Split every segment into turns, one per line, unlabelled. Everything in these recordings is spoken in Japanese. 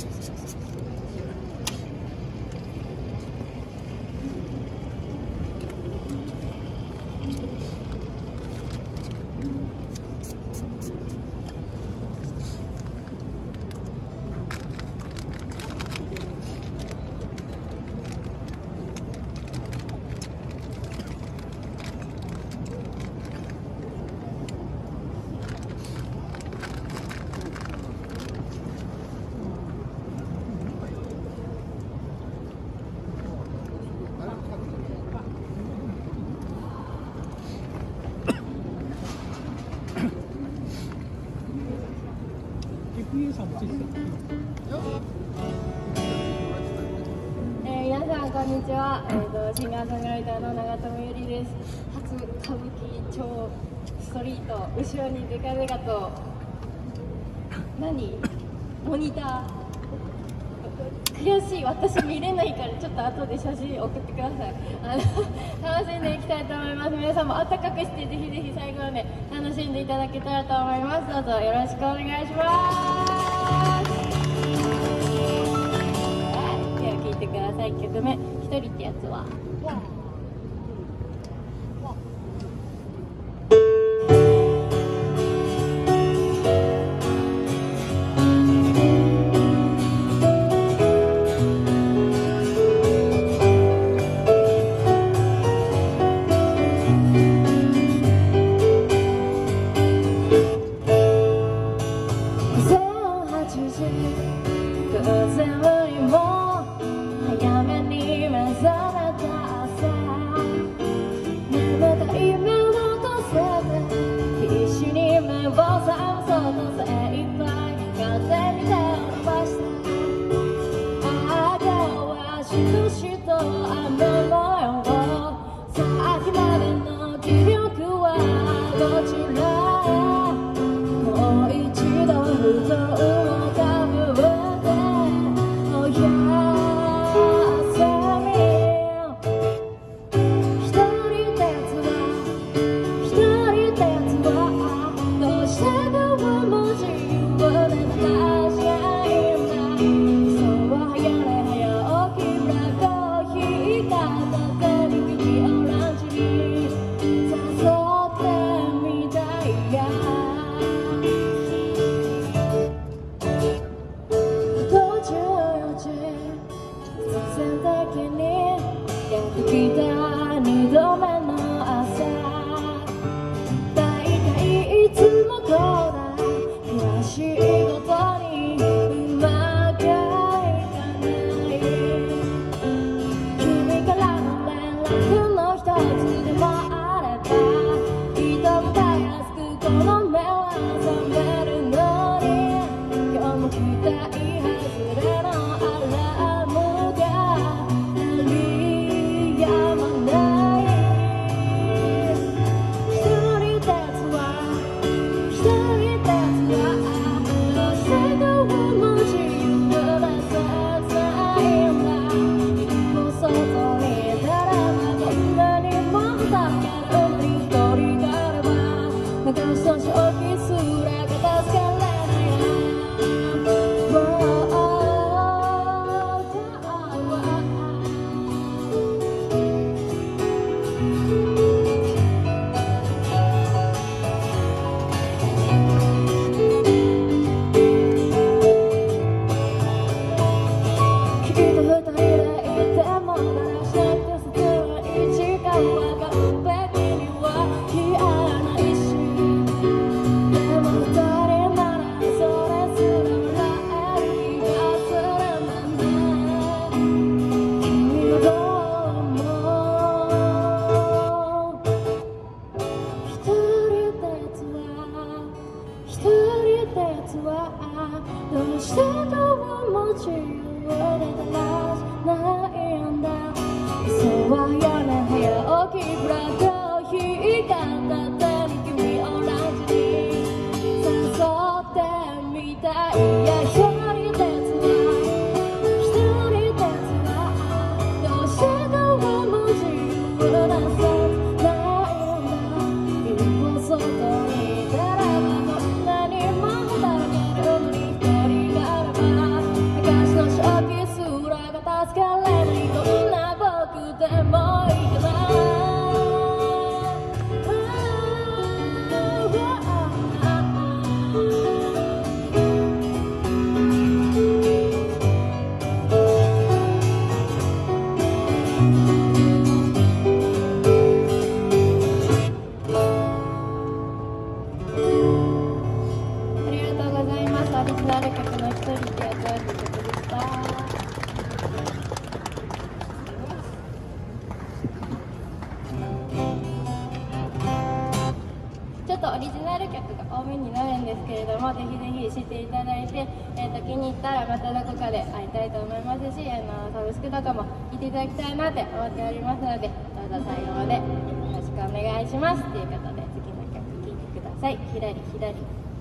皆さんこんにちは、シンガーソングライターの長友ゆりです。初歌舞伎町ストリート、後ろにデカデカとモニター、悔しい、私見れないからちょっと後で写真送ってください。楽しんでいきたいと思います。皆さんもあったかくしてぜひぜひ最後まで楽しんでいただけたらと思います。どうぞよろしくお願いします。では聴いてください。1曲目、一人ってやつは
「
客が多めになるんですけれども、ぜひぜひ知っていただいて、気に入ったらまたどこかで会いたいと思いますし、サブスクとかも聞いていただきたいなって思っておりますので、どうぞ最後までよろしくお願いしますということで、次の曲聴いてください。ひらりひらり。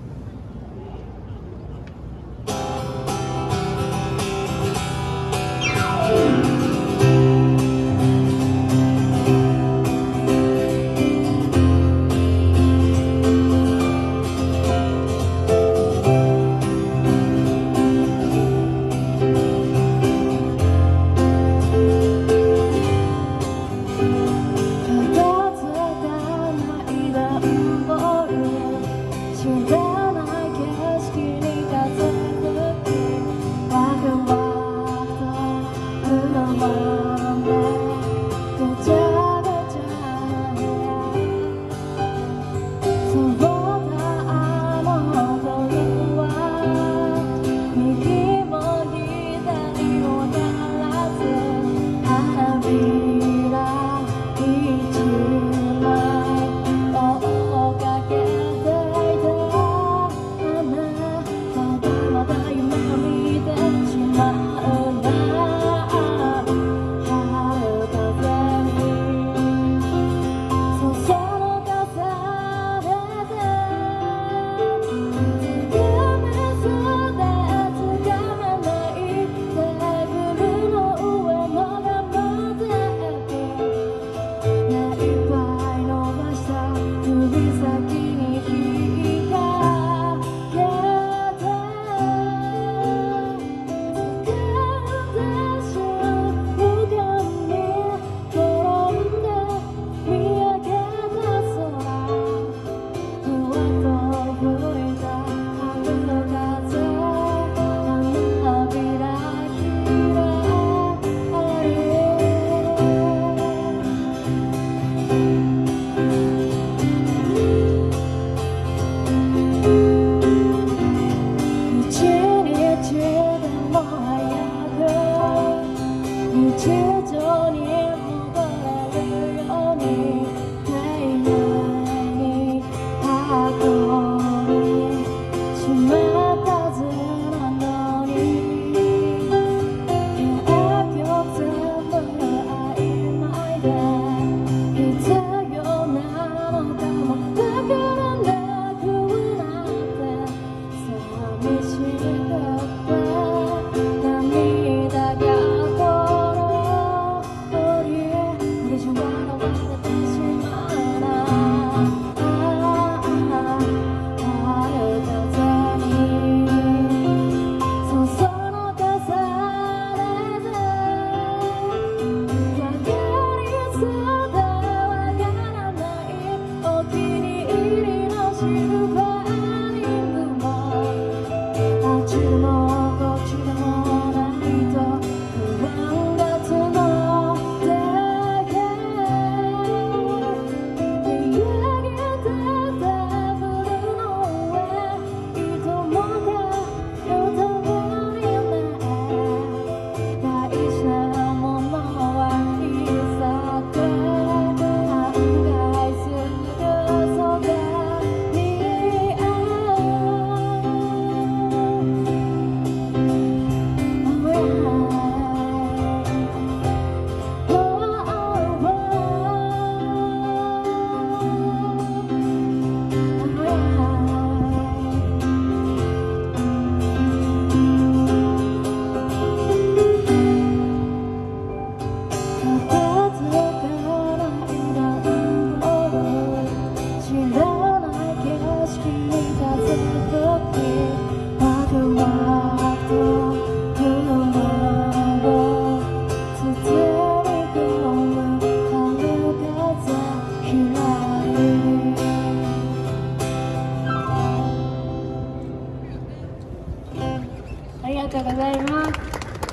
とうございます。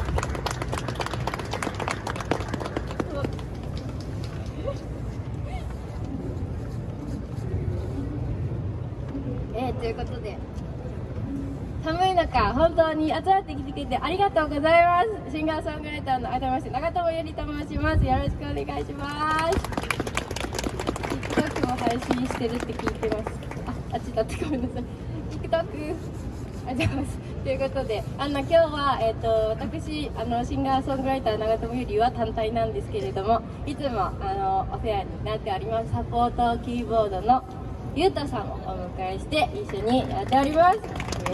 ということで、寒い中本当に集まってきてくれてありがとうございます。シンガーソングライターの改めまして長友ゆりと申します。よろしくお願いします。TikTok も配信してるって聞いてます。 あっちだってごめんなさい。TikTok ありがとうございます。ということで、今日は、私シンガーソングライター長友ゆりは単体なんですけれども、いつもお世話になっておりますサポートキーボードのゆうたさんをお迎えして一緒にやっております。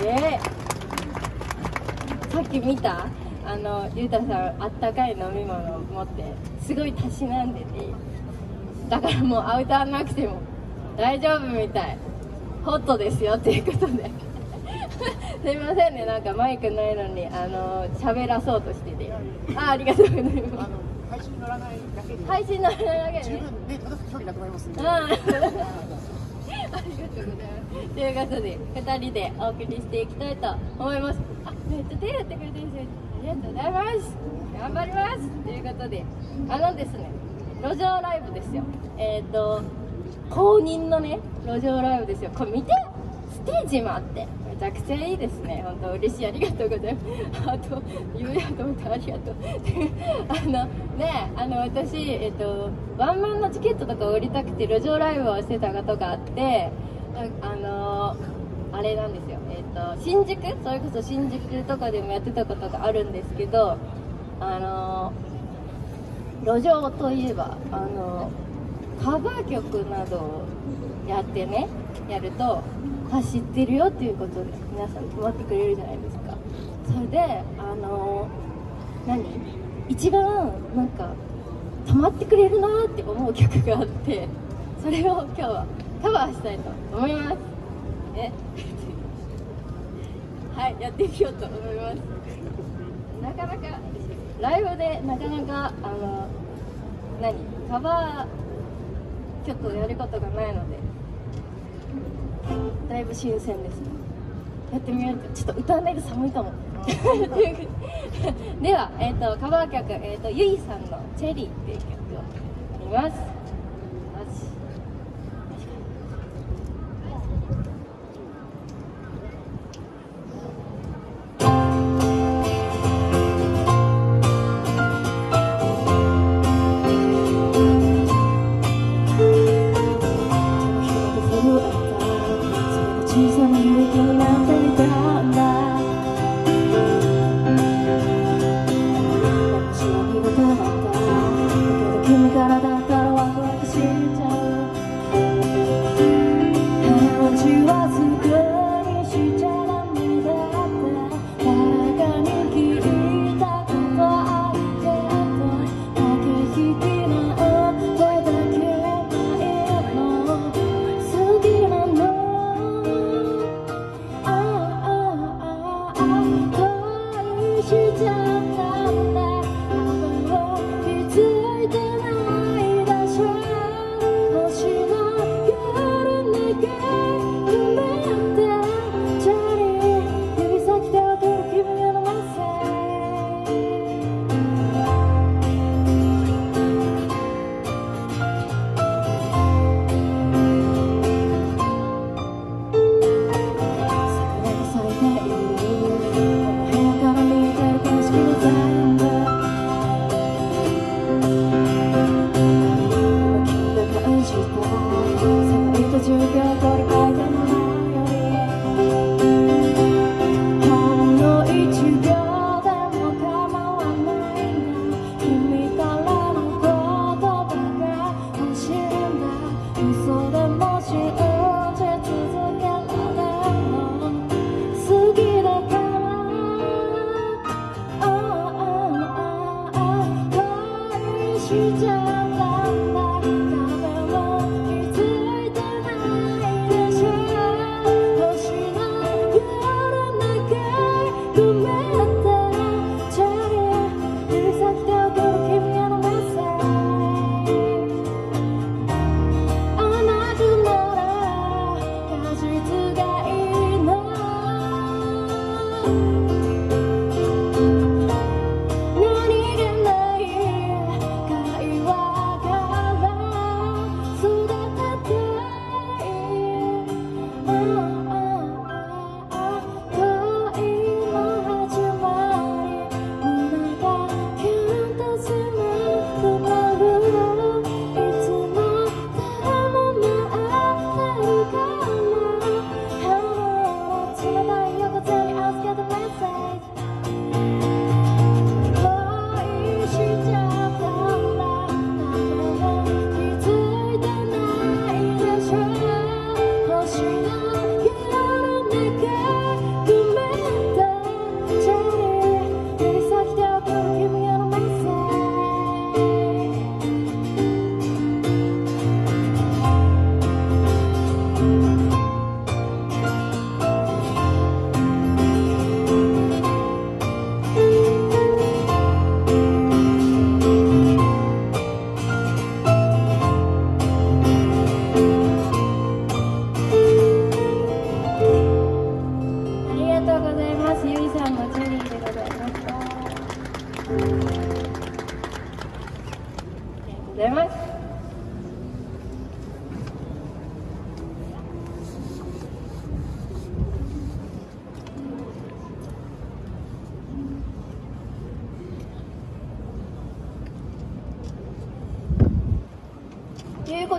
さっき見たゆうたさんあったかい飲み物を持ってすごいたしなんでて、だからもうアウターなくても大丈夫みたい、ホットですよということですいませんね、なんかマイクないのに喋らそうとしてて、ありがとうございます。
配信乗らないだけで
配信乗らないだけで
十分ね、届く距離だと思いますんで。
ありがとうございます。ということで2人でお送りしていきたいと思います。めっちゃ手やってくれてるんですよ。ありがとうございます。頑張ります。ということでですね、路上ライブですよ。公認のね路上ライブですよ。これ見て、ステージもあってめちゃくちゃいいですね。本当嬉しい、ありがとうございます。あと言うやと思ってありがとう私ワンマンのチケットとか売りたくて路上ライブをしてたことがあって、あれなんですよ、新宿、それこそ新宿とかでもやってたことがあるんですけど、路上といえばカバー曲などをやってね、やると知ってるよっていうことで皆さん止まってくれるじゃないですか。それで一番なんか止まってくれるなーって思う曲があって、それを今日はカバーしたいと思いますはい、やってみようと思います。なかなかライブでなかなかカバー曲をやることがないのでだいぶ新鮮ですね。やってみようと。ちょっと歌わないと寒いかもでは、カバー曲、ゆいさんの「チェリー」っていう曲をやります。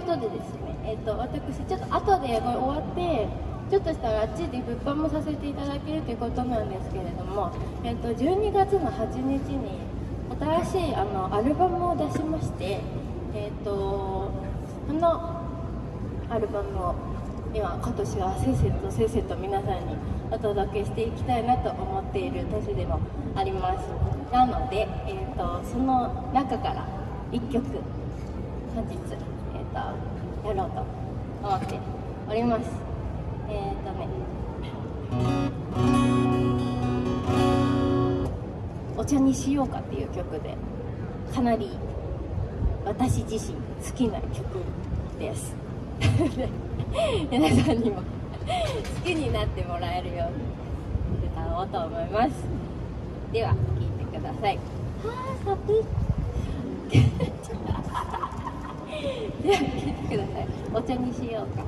ことでですね、私ちょっと後でこれ終わってちょっとしたらあっちで物販もさせていただけるということなんですけれども、12月の8日に新しいアルバムを出しまして、そのアルバムを今年はせっせと皆さんにお届けしていきたいなと思っている年でもあります。なので、その中から1曲本日、やろうと思っております。お茶にしようかっていう曲で、かなり私自身好きな曲です。皆さんにも好きになってもらえるように歌おうと思います。では聴いてください。寒い。では聴いてください。お茶にしようか。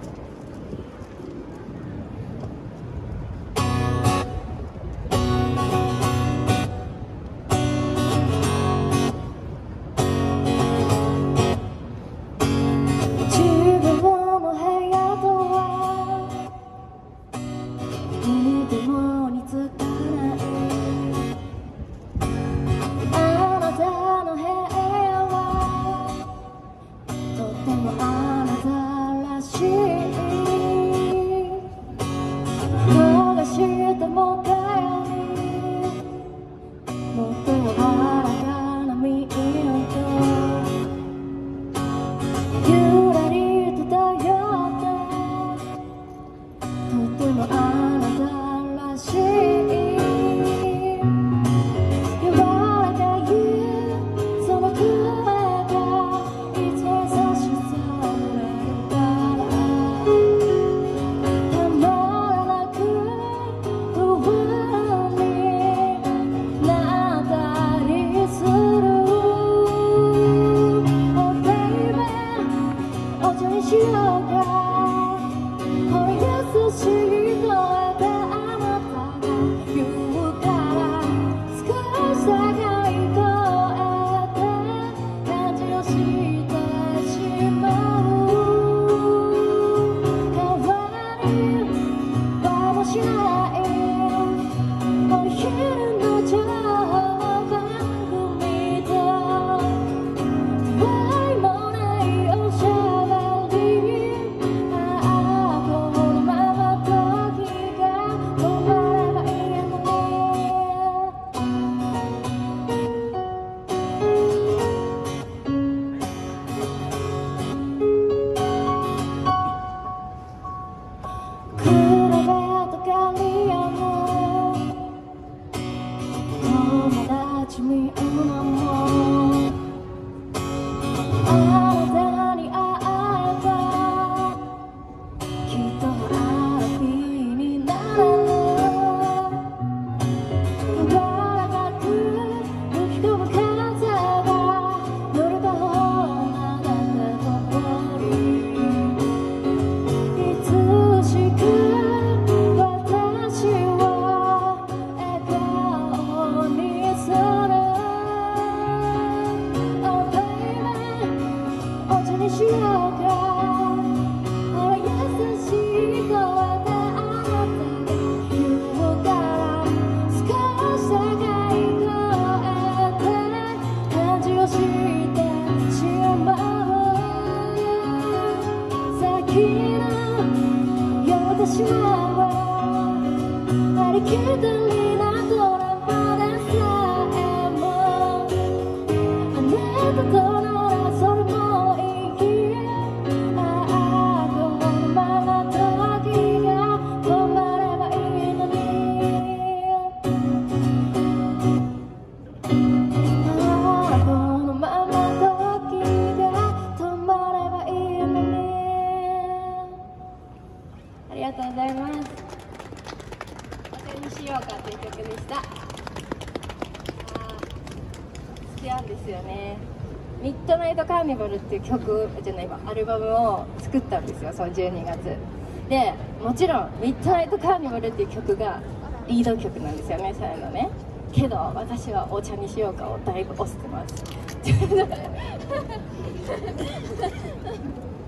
ミッドナイトカーニバルっていう曲じゃないわ、アルバムを作ったんですよ、その12月で。もちろんミッドナイトカーニバルっていう曲がリード曲なんですよね、そういうのね。けど私はお茶にしようかをだいぶ推してます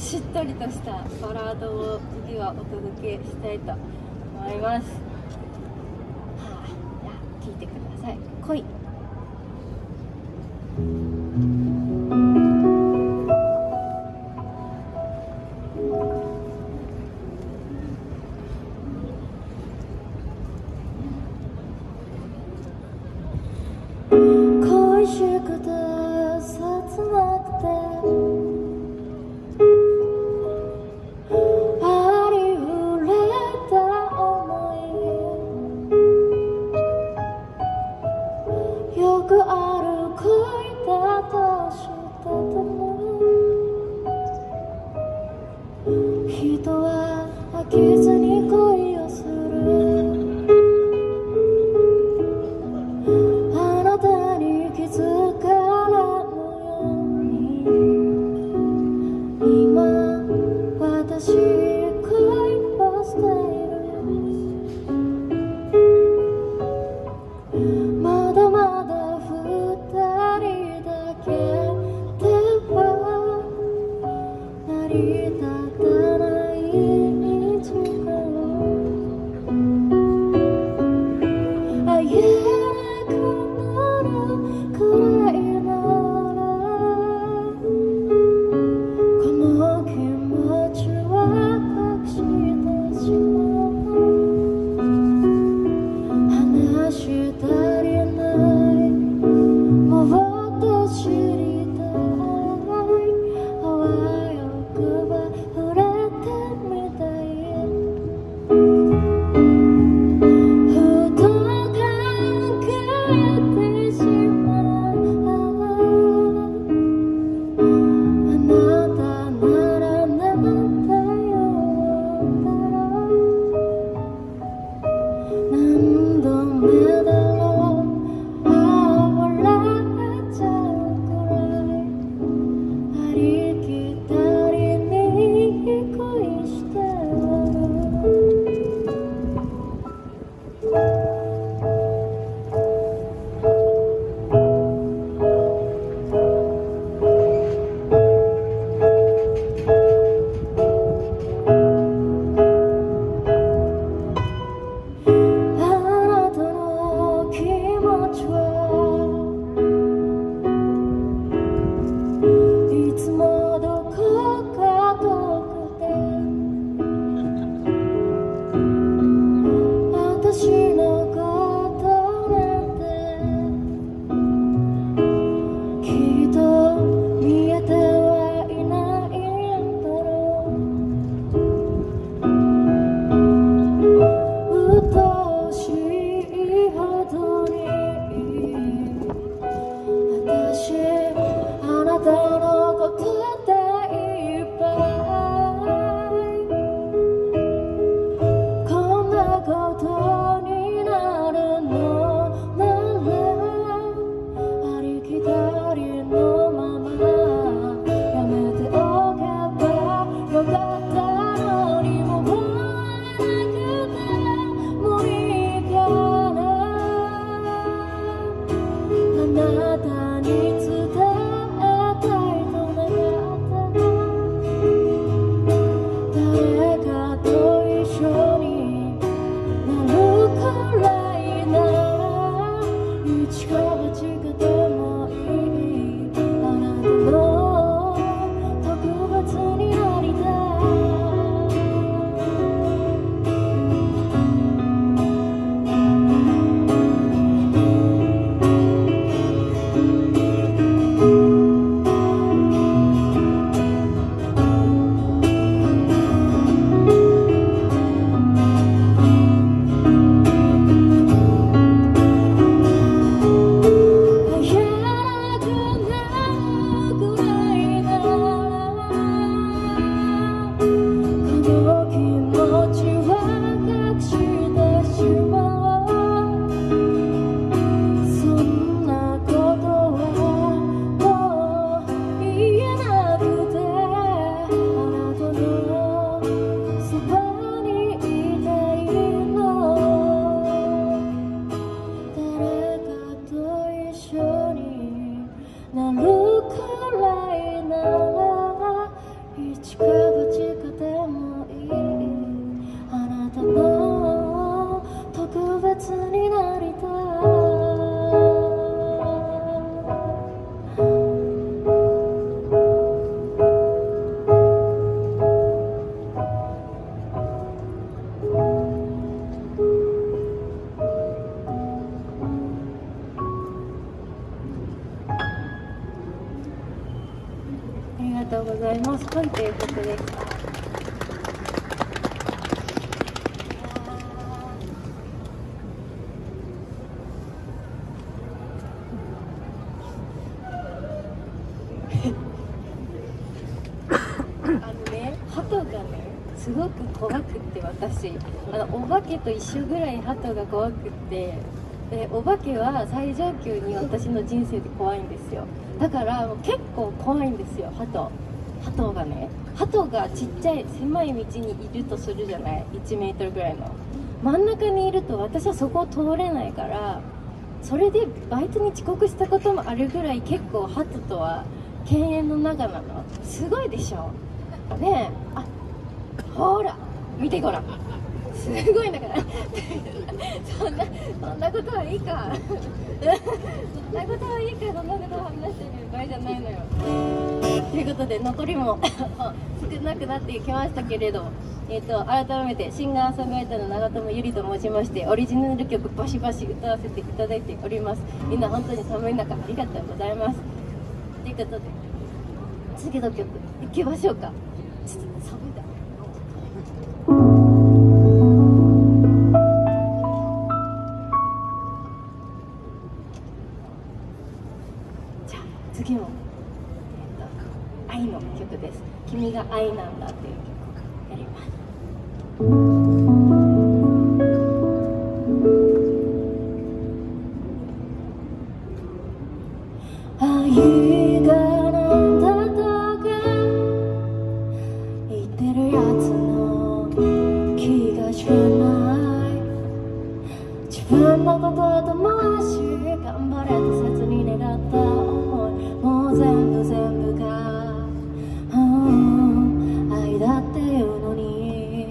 しっとりとしたバラードを次はお届けしたいと思います。じゃあ聴いてください。恋。恋しくて切なくてありふれた想いよくある恋だとしてても人は飽きずに恋をするまだまだ二人だけでは成り立たない時間会えなくなるくらいならこの気持ちは隠してしまう話したり知りたいあわよくば触れてみたいふと考えてしまうあなたならなんだよ何度目だろういつもどこか遠くて私のことなんてきっと見えてはいないんだろう鬱陶しいほどに私あなたのことでいっぱいこんなことにざいます。パンという曲です。鳩がね、すごく怖くって私、お化けと一緒ぐらい鳩が怖くって、でお化けは最上級に私の人生で怖いんですよ。だからもう結構怖いんですよ、鳩がね。鳩がちっちゃい狭い道にいるとするじゃない、1メートルぐらいの真ん中にいると、私はそこを通れないから、それでバイトに遅刻したこともあるぐらい、結構鳩とは犬猿の仲なの。すごいでしょねえ。あ、ほら見てごらん、すごいんだからそんなことはいいかそんなことはいいか、そんなことを話してる場合じゃないのよ。ということで残りも少なくなってきましたけれど、改めてシンガーソングライターの長友ゆりと申しまして、オリジナル曲バシバシ歌わせていただいております。みんな本当に寒い中ありがとうございます。ということで次の曲いきましょうか。ちょっと寒いだ。じゃあ次も、愛の曲です。君が愛なんだっていう曲やります。愛がなんだとか言ってるやつの気が知らない。自分のことともし頑張れと切に願った思い、もう全部が愛だっていうのに。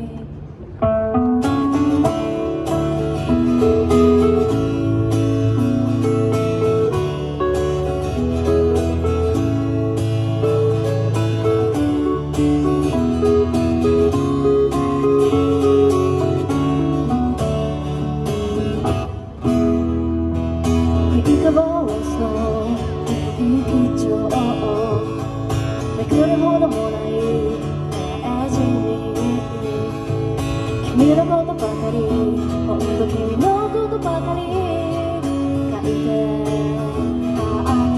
君のことばかり、ほんと君のことばかり書いてあった。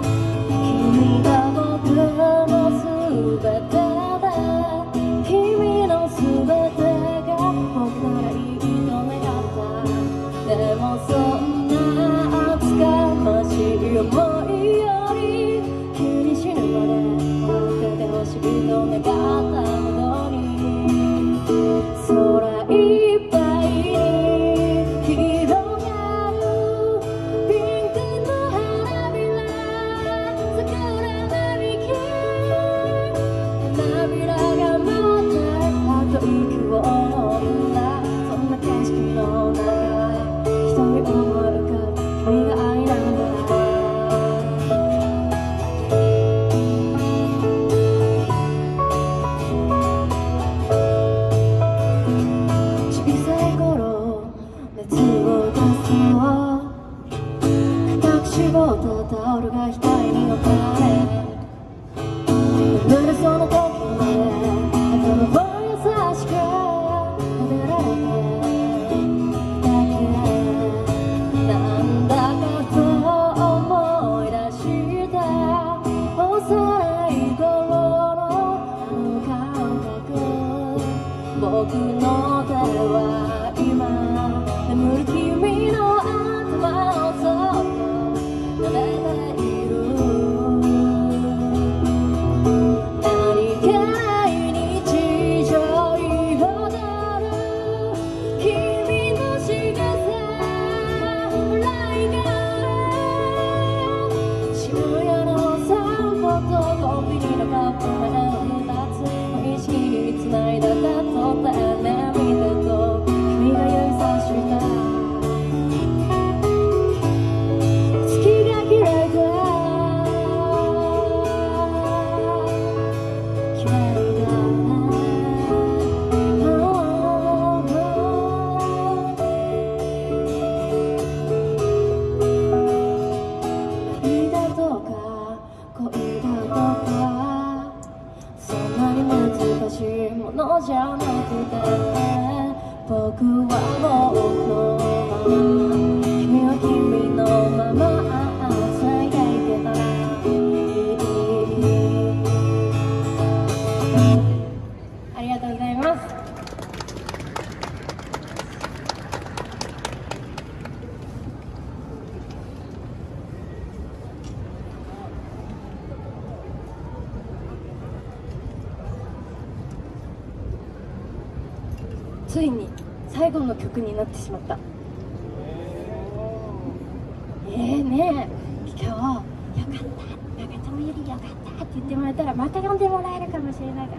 君が僕の全てで、君の全てが僕ならいいと願った。でもそんな厚かましい思いより、君に死ぬまで待っててほしいと願ったほどに、空いっぱいに広がるピンクはもうこのまま君は君のまま咲いていけたらいい。ありがとうございます。ついに最後の曲になってしまった。ねえ今日よかった長友よりよかったって言ってもらえたらまた呼んでもらえるかもしれないから、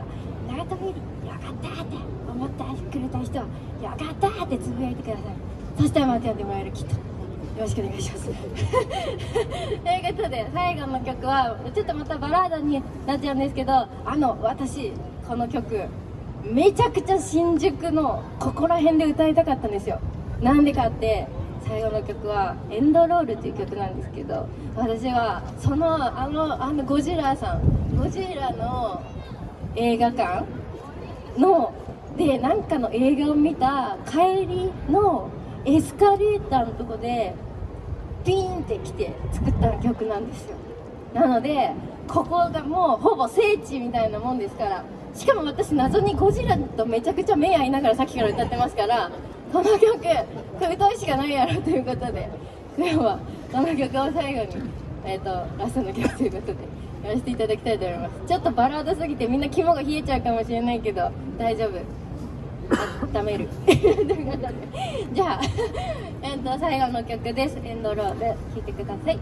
長友よりよかったって思ってくれた人はよかったってつぶやいてください。そしたらまた呼んでもらえる、きっと。よろしくお願いしますということで最後の曲はちょっとまたバラードになっちゃうんですけど、私この曲めちゃくちゃ新宿のここら辺で歌いたかったんですよ。なんでかって最後の曲は「エンドロール」っていう曲なんですけど、私はそのゴジラの映画館のでなんかの映画を見た帰りのエスカレーターのとこでピーンって来て作った曲なんですよ。なのでここがもうほぼ聖地みたいなもんですから、しかも私謎にゴジラとめちゃくちゃ目合いながらさっきから歌ってますから、この曲歌うしかないやろということで、今日はこの曲を最後に、ラストの曲ということでやらせていただきたいと思います。ちょっとバラードすぎてみんな肝が冷えちゃうかもしれないけど大丈夫、温めるということでじゃあ、最後の曲です。エンドロール聴いてください。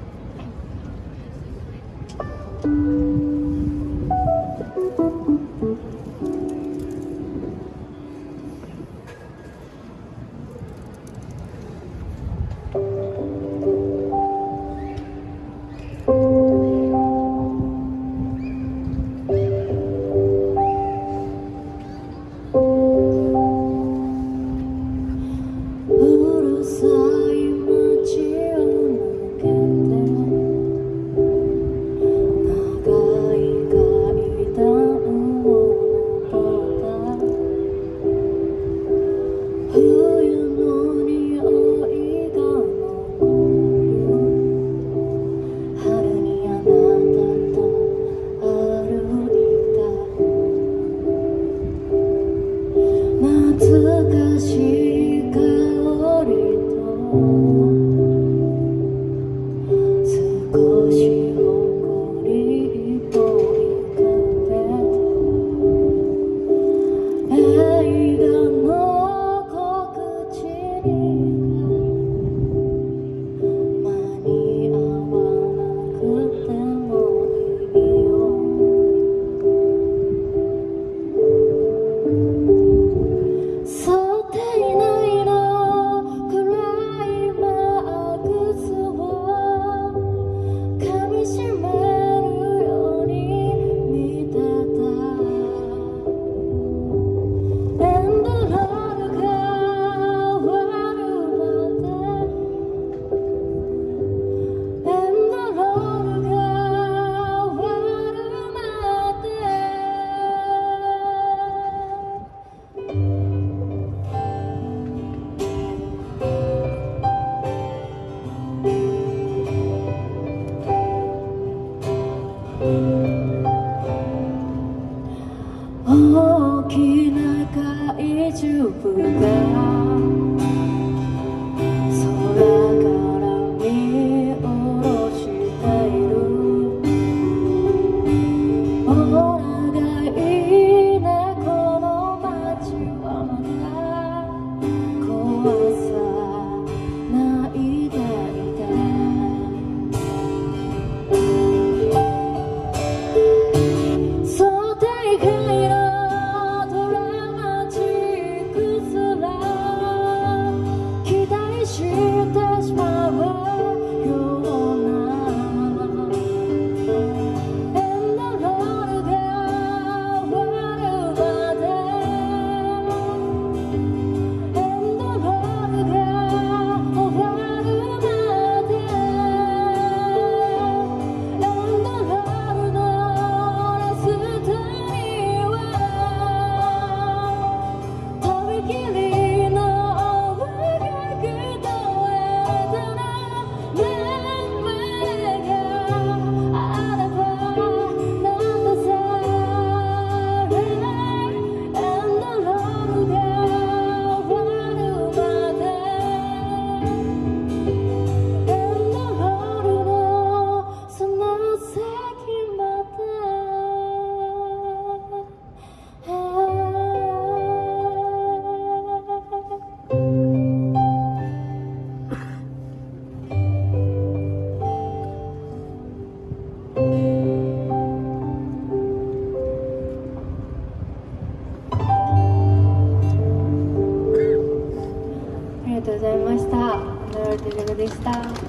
とうございました。ナルトジョブでした。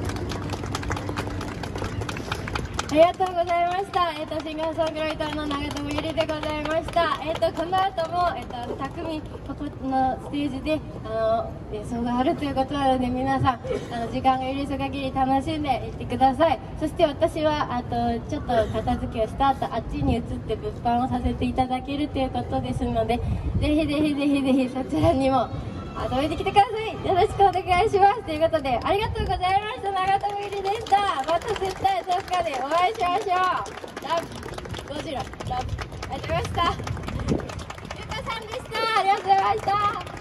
ありがとうございました。シンガーソングライターの長友ゆりでございました。この後も、匠ここのステージで演奏があるということなので、皆さん時間が許す限り楽しんでいってください。そして私はちょっと片付けをした後、あっちに移って物販をさせていただけるということですので、ぜひぜひぜひぜひそちらにも遊びに来てください。よろしくお願いします。ということで、ありがとうございました。長友ゆりでした。また絶対どっかでお会いしましょう。ラブゴジララブ。ありがとうございました。ゆかさんでした。ありがとうございました。